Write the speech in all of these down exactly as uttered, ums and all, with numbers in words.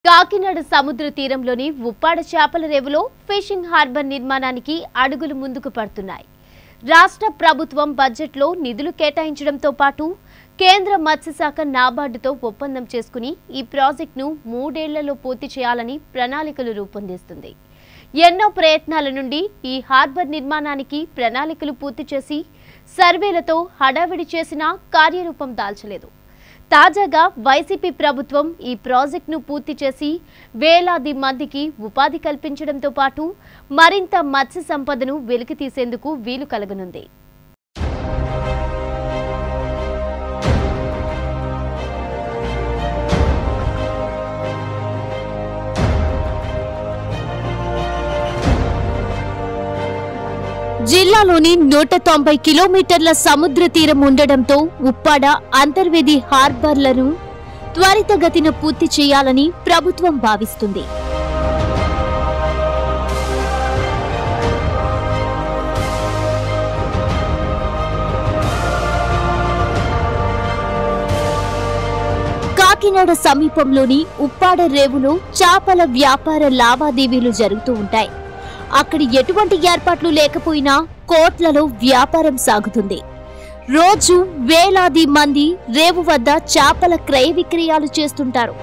కాకినాడ సముద్ర తీరంలోని ఉప్పాడ చేపల రేవులో ఫిషింగ్ హార్బర్ నిర్మాణానికి అడుగులు ముందుకు పడుతున్నాయి. రాష్ట్ర ప్రభుత్వం బడ్జెట్లో నిధులు కేటాయించడంతో పాటు కేంద్ర మత్స్యశాఖ నాబార్డుతో ఒప్పందం చేసుకుని ఈ ప్రాజెక్టును మూడేళ్లలో పూర్తి చేయాలని ప్రణాళికలు రూపొందిస్తుంది. ఎన్నో ప్రయత్నాల నుండి ఈ హార్బర్ నిర్మాణానికి ప్రణాళికలు పూర్తి చేసి సర్వేలతో హడావిడి చేసినా కార్యరూపం దాల్చలేదు. తాజాగా వైసీపీ ప్రభుత్వం ఈ ప్రాజెక్టును పూర్తి చేసి వేలాది మందికి ఉపాధి కల్పించడంతో పాటు మరింత మత్స్య సంపదను వెలికి తీసేందుకు వీలు కలగనుంది. జిల్లాలోని నూట తొంభై కిలోమీటర్ల సముద్ర తీరం ఉండడంతో ఉప్పాడ అంతర్వేది హార్బర్లను త్వరితగతిన పూర్తి చేయాలని ప్రభుత్వం భావిస్తుంది. కాకినాడ సమీపంలోని ఉప్పాడ రేవులో చేపల వ్యాపార లావాదేవీలు జరుగుతూ ఉంటాయి. అక్కడ ఎటువంటి ఏర్పాట్లు లేకపోయినా కోట్లలో వ్యాపారం సాగుతుంది. రోజు వేలాది మంది రేవు వద్ద చేపల క్రయ విక్రయాలు చేస్తుంటారు.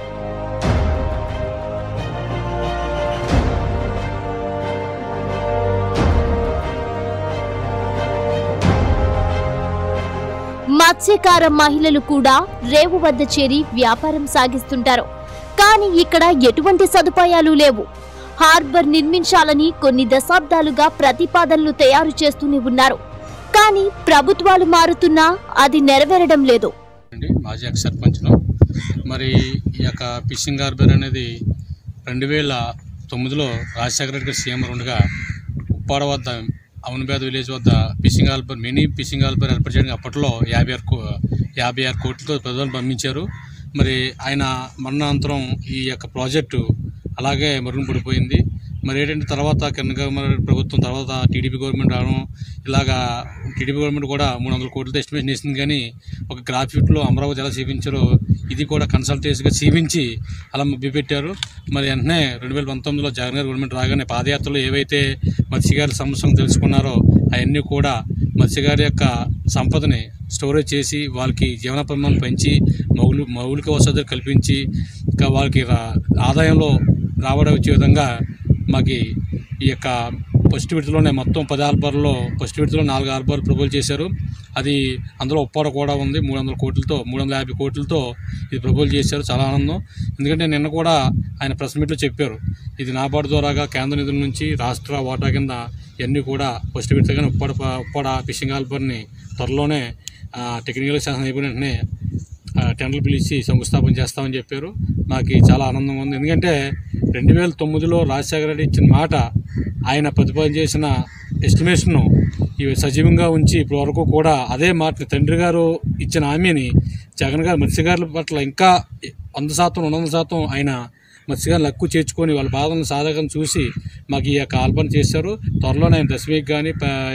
మత్స్యకార మహిళలు కూడా రేవు వద్ద చేరి వ్యాపారం సాగిస్తుంటారు. కానీ ఇక్కడ ఎటువంటి సదుపాయాలు లేవు. హార్బర్ నిర్మించాలని కొన్ని దశాబ్దాలుగా ప్రతిపాదనలు తయారు చేస్తూనే ఉన్నారు. కానీ ప్రభుత్వాలు మారుతున్నా అది నెరవేరడం లేదు. మాజీ ఎక్స్ సర్పంచ్ను మరి ఈ యొక్క ఫిషింగ్ హార్బర్ అనేది రెండు వేల తొమ్మిదిలో రాజశేఖర రెడ్డి గారు సీఎం ఉండగా ఉప్పాడ వద్ద అవునబేద విలేజ్ వద్ద fishing harbour mini fishing harbour ఏర్పాటు చేయడానికి అప్పట్లో యాభై ఆరు యాభై ఆరు కోట్లతో ప్రజలను పంపించారు. మరి ఆయన మరణానంతరం ఈ యొక్క ప్రాజెక్టు అలాగే మరుగున పడిపోయింది. మరి ఏంటంటే తర్వాత కింద ప్రభుత్వం తర్వాత టీడీపీ గవర్నమెంట్ రావడం, ఇలాగా టీడీపీ గవర్నమెంట్ కూడా మూడు వందల కోట్లతో ఎస్టిమేషన్ వేసింది. కానీ ఒక గ్రాఫిక్లో అమరావతి ఎలా చూపించారో ఇది కూడా కన్సల్టెన్సీగా చూపించి అలా మభ్యపెట్టారు. మరి వెంటనే రెండు వేల పంతొమ్మిదిలో జగన్ గారి గవర్నమెంట్ రాగానే పాదయాత్రలో ఏవైతే మత్స్యకారుల సమస్యలను తెలుసుకున్నారో అవన్నీ కూడా మత్స్యకారు యొక్క సంపదని స్టోరేజ్ చేసి వాళ్ళకి జీవన ప్రమాణాలు పెంచి మౌలు మౌలిక వసతులు కల్పించి ఇంకా వాళ్ళకి ఆదాయంలో రావడం వచ్చే విధంగా మాకు ఈ యొక్క ఫస్ట్ విడతలోనే మొత్తం పది హార్బర్లో ఫస్ట్ విడతలో నాలుగు హార్బర్లు ప్రపోజ్ చేశారు. అది అందులో ఉప్పాడ కూడా ఉంది. మూడు వందల కోట్లతో మూడు వందల యాభై కోట్లతో ఇది ప్రపోజ్ చేశారు. చాలా ఆనందం. ఎందుకంటే నిన్న కూడా ఆయన ప్రెస్ మీట్లో చెప్పారు, ఇది నాబార్డు ద్వారాగా కేంద్ర నిధుల నుంచి రాష్ట్ర వాటా కింద ఇవన్నీ కూడా ఫస్ట్ విడతగానే ఉప్పాడ ఉప్పాడ ఫిషింగ్ హార్బర్ని త్వరలోనే టెక్నికల్ శాసనం అయిపోయిన వెంటనే టెండర్లు పిలిచి శంకుస్థాపన చేస్తామని చెప్పారు. మాకు చాలా ఆనందంగా ఉంది. ఎందుకంటే రెండు వేల తొమ్మిదిలో రాజశేఖర రెడ్డి ఇచ్చిన మాట, ఆయన ప్రతిపాదన చేసిన ఎస్టిమేషన్ను ఇవి సజీవంగా ఉంచి ఇప్పటి వరకు కూడా అదే మాటని తండ్రి గారు ఇచ్చిన హామీని జగన్ గారు మత్స్యకారుల పట్ల ఇంకా వంద శాతం రెండు వందల శాతం ఆయన మత్స్యకారులు హక్కు చేర్చుకొని వాళ్ళ బాధలను సాధకం చూసి మాకు ఈ యొక్క ఆల్పన చేశారు. త్వరలోనే ఆయన దశమికి కానీ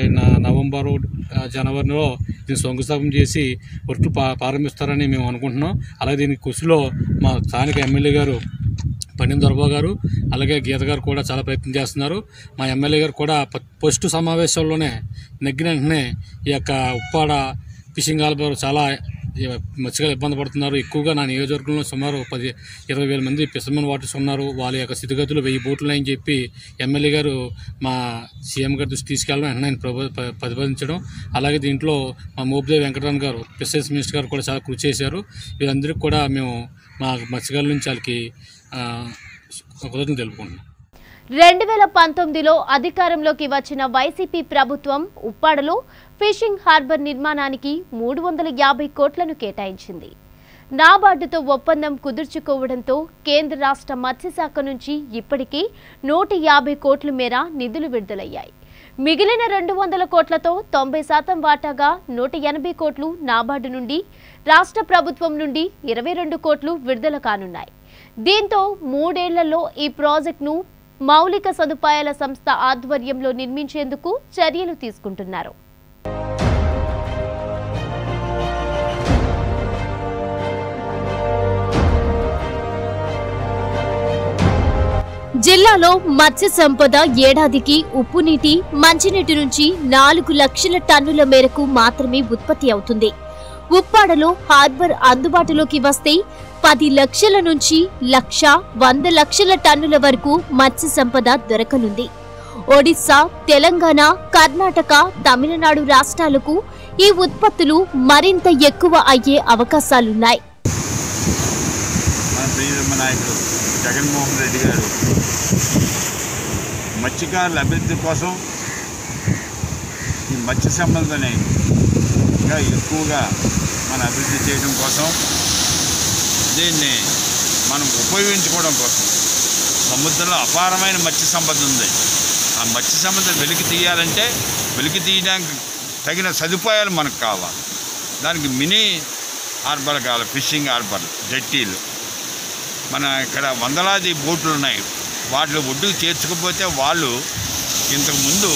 నవంబరు జనవరిలో దీన్ని శంకుస్థాపన చేసి వర్క్లు ప్రారంభిస్తారని మేము అనుకుంటున్నాం. అలాగే దీనికి కృషిలో మా స్థానిక ఎమ్మెల్యే గారు పండిన దొరబాబు గారు అలాగే గీత గారు కూడా చాలా ప్రయత్నం చేస్తున్నారు. మా ఎమ్మెల్యే గారు కూడా ఫస్ట్ సమావేశంలోనే నెగ్గిన వెంటనే ఈ యొక్క ఉప్పాడ ఫిషింగ్ హార్బర్ చాలా మత్స్యకారులు ఇబ్బంది పడుతున్నారు. ఎక్కువగా నా నియోజకవర్గంలో సుమారు పది ఇరవై వేల మంది ఫిషర్మెన్ వాటర్స్ ఉన్నారు. వాళ్ళ యొక్క స్థితిగతులు వెయ్యి బోట్లు అని చెప్పి ఎమ్మెల్యే గారు మా సీఎం గారి దృష్టి తీసుకెళ్ళడం వెంటనే ఆయన ప్రతిపాదించడం, అలాగే దీంట్లో మా మోపిదేవి వెంకటరమణ గారు ఫిషరీస్ మినిస్టర్ గారు కూడా చాలా కృషి చేశారు. వీళ్ళందరికీ కూడా మేము మా మత్స్యకారుల నుంచి వాళ్ళకి కృతజ్ఞతలు తెలుపుకుంటున్నాం. రెండు వేల పంతొమ్మిదిలో అధికారంలోకి వచ్చిన వైసీపీ ప్రభుత్వం ఉప్పాడలో ఫిషింగ్ హార్బర్ నిర్మాణానికి మూడు వందల యాభై కోట్లను కేటాయించింది. నాబార్డుతో ఒప్పందం కుదుర్చుకోవడంతో కేంద్ర రాష్ట్ర మత్స్యశాఖ నుంచి ఇప్పటికీ నూట యాభై కోట్ల మేర నిధులు విడుదలయ్యాయి. మిగిలిన రెండు వందల కోట్లతో తొంభై శాతం వాటాగా నూట ఎనభై కోట్లు నాబార్డు నుండి, రాష్ట్ర ప్రభుత్వం నుండి ఇరవై రెండు కోట్లు విడుదల కానున్నాయి. దీంతో మూడేళ్లలో ఈ ప్రాజెక్టును మౌలిక సదుపాయాల సంస్థ ఆధ్వర్యంలో నిర్మించేందుకు చర్యలు తీసుకుంటున్నారు. జిల్లాలో మత్స్య సంపద ఏడాదికి ఉప్పు నీటి, మంచినీటి నుంచి నాలుగు లక్షల టన్నుల మేరకు మాత్రమే ఉత్పత్తి అవుతుంది. ఉప్పాడలో హార్బర్ అందుబాటులోకి వస్తే పది లక్షల నుంచి లక్ష వంద లక్షల టన్నుల వరకు మత్స్య సంపద దొరకనుంది. ఒడిశా, తెలంగాణ, కర్ణాటక, తమిళనాడు రాష్ట్రాలకు ఈ ఉత్పత్తులు మరింత ఎక్కువ అయ్యే అవకాశాలున్నాయి. జగన్మోహన్ రెడ్డి గారు మత్స్యకారుల అభివృద్ధి కోసం ఈ మత్స్య సంపదని ఇంకా ఎక్కువగా మన అభివృద్ధి చేయడం కోసం, దీన్ని మనం ఉపయోగించుకోవడం కోసం సముద్రంలో అపారమైన మత్స్య సంపద ఉంది. ఆ మత్స్య సంపద వెలికి తీయాలంటే వెలికి తీయడానికి తగిన సదుపాయాలు మనకు కావాలి. దానికి మినీ హార్బర్ కావాలి, ఫిషింగ్ హార్బర్, జట్టీలు. మన ఇక్కడ వందలాది బోట్లు ఉన్నాయి. వాటిలో ఒడ్డుకు చేర్చుకపోతే వాళ్ళు ఇంతకుముందు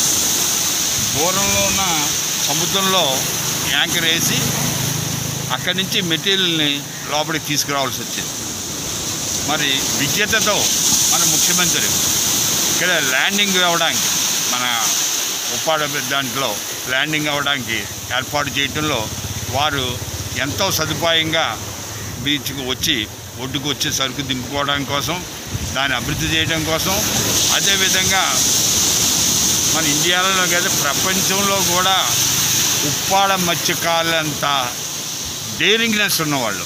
దూరంలో ఉన్న సముద్రంలో యాంకర్ వేసి అక్కడి నుంచి మెటీరియల్ని లోపలికి తీసుకురావాల్సి వచ్చింది. మరి విద్యతతో మన ముఖ్యమంత్రి ఇక్కడ ల్యాండింగ్ అవ్వడానికి, మన ఉప్పాడ దాంట్లో ల్యాండింగ్ అవ్వడానికి ఏర్పాటు చేయడంలో వారు ఎంతో సదుపాయంగా బీచ్కు వచ్చి ఒడ్డుకు వచ్చి సరుకు దింపుకోవడం కోసం, దాన్ని అభివృద్ధి చేయడం కోసం, అదేవిధంగా మన ఇండియాలో కదా ప్రపంచంలో కూడా ఉప్పాడ మత్స్యకారులంత డేరింగ్నెస్ ఉన్నవాళ్ళు.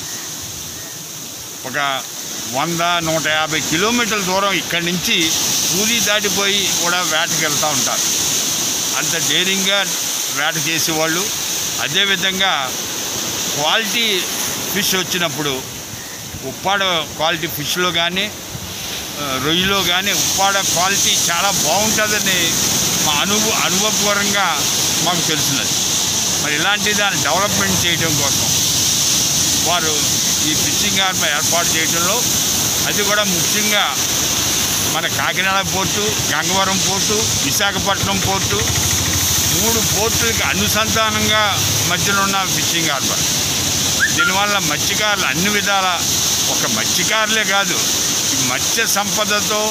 ఒక వంద నూట యాభై కిలోమీటర్ల దూరం ఇక్కడి నుంచి కూలీ దాటిపోయి కూడా వేటకి వెళ్తూ ఉంటారు. అంత డేరింగ్గా వేట చేసేవాళ్ళు. అదేవిధంగా క్వాలిటీ ఫిష్ వచ్చినప్పుడు ఉప్పాడ క్వాలిటీ ఫిష్లో కానీ రొయ్యలో కానీ ఉప్పాడ క్వాలిటీ చాలా బాగుంటుందని మా అనుభవ అనుభవపూర్వంగా మాకు తెలిసినది. మరి ఇలాంటి దాన్ని డెవలప్మెంట్ చేయడం కోసం వారు ఈ ఫిషింగ్ హార్బర్ ఏర్పాటు చేయడంలో, అది కూడా ముఖ్యంగా మన Kakinada port, Gangavaram port, Visakhapatnam port, మూడు పోర్టులకి అనుసంధానంగా మధ్యలో ఉన్న ఫిషింగ్ హార్బర్. దీనివల్ల మత్స్యకారులు అన్ని విధాల, ఒక మత్స్యకారులే కాదు, ఈ మత్స్య సంపదతో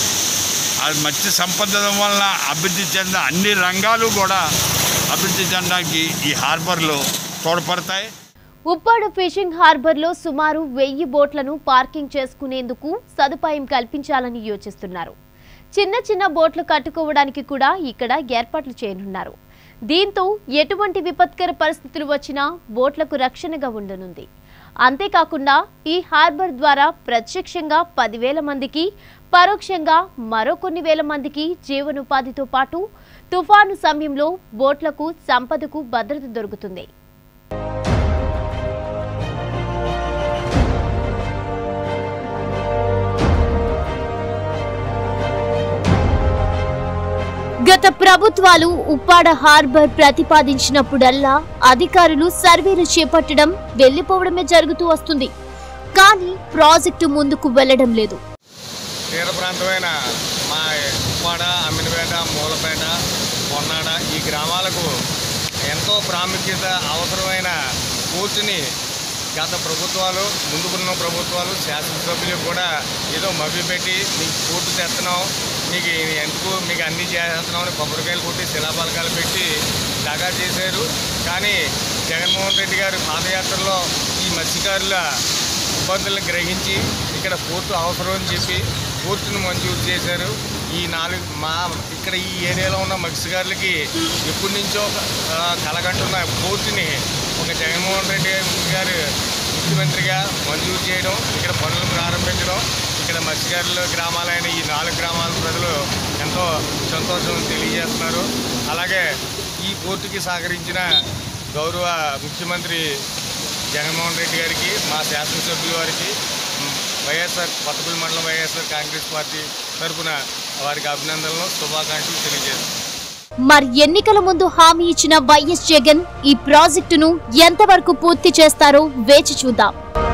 ఆ మత్స్య సంపద వలన అభివృద్ధి చెందిన అన్ని రంగాలు కూడా అభివృద్ధి చెందడానికి ఈ హార్బర్లో తోడ్పడతాయి. ఉప్పాడ ఫిషింగ్ హార్బర్లో సుమారు వెయ్యి బోట్లను పార్కింగ్ చేసుకునేందుకు సదుపాయం కల్పించాలని యోచిస్తున్నారు. చిన్న చిన్న బోట్లు కట్టుకోవడానికి కూడా ఇక్కడ ఏర్పాట్లు చేయనున్నారు. దీంతో ఎటువంటి విపత్కర పరిస్థితులు వచ్చినా బోట్లకు రక్షణగా ఉండనుంది. అంతేకాకుండా ఈ హార్బర్ ద్వారా ప్రత్యక్షంగా పదివేల మందికి, పరోక్షంగా మరో కొన్ని వేల మందికి జీవనోపాధితో పాటు తుఫాను సమయంలో బోట్లకు సంపదకు భద్రత దొరుకుతుంది. గత ప్రభుత్వాలు ఉప్పాడ హార్బర్ ప్రతిపాదించినప్పుడల్లా అధికారులు సర్వేలు చేపట్టడం, వెళ్లిపోవడమే జరుగుతూ వస్తుంది. కానీ ప్రాజెక్టు ముందుకు వెళ్లడం లేదు. తీర ప్రాంతమైన మా ఉప్పాడ, అమ్మినపేట, మూలపేట, పొన్నాడ ఈ గ్రామాలకు ఎంతో ప్రాముఖ్యత అవసరమైన పోర్టుని గత ప్రభుత్వాలు, ముందుకున్న ప్రభుత్వాలు, శాసనసభ్యులు కూడా ఏదో మభ్యపెట్టి మీకు పోర్టు తెస్తున్నాం, మీకు ఎందుకు మీకు అన్నీ చేస్తున్నాం అని కొబ్బరికాయలు కొట్టి శిలాపలకాలు పెట్టి దగా చేశారు. కానీ జగన్మోహన్ రెడ్డి గారు పాదయాత్రలో ఈ మత్స్యకారుల ఇబ్బందులను గ్రహించి ఇక్కడ పోర్టు అవసరం అని చెప్పి పోర్టును మంజూరు చేశారు. ఈ నాలుగు మా ఇక్కడ ఈ ఏరియాలో ఉన్న మత్స్యకారులకి ఎప్పటి నుంచో కలగంటున్న పోర్టుని ఒక జగన్మోహన్ రెడ్డి గారు ముఖ్యమంత్రిగా మంజూరు చేయడం, ఇక్కడ పనులు ప్రారంభించడం, ఇక్కడ మత్స్యకారుల గ్రామాలైన ఈ నాలుగు గ్రామాల ప్రజలు ఎంతో సంతోషం తెలియజేస్తున్నారు. అలాగే ఈ పోర్టుకి సహకరించిన గౌరవ ముఖ్యమంత్రి జగన్మోహన్ రెడ్డి గారికి, మా శాసనసభ్యుల వారికి, వైఎస్ఆర్ కొత్తపల్లి మండలం వైఎస్ఆర్ కాంగ్రెస్ పార్టీ తరఫున వారికి అభినందనలు, శుభాకాంక్షలు తెలియజేస్తున్నారు. మరి ఎన్నికల ముందు హామీ ఇచ్చిన వైఎస్ జగన్ ఈ ప్రాజెక్టును ఎంతవరకు పూర్తి చేస్తారో వేచి చూద్దాం.